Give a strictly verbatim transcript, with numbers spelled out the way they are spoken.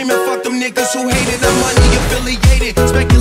screaming, fuck them niggas who hated. I'm money affiliated, speculating.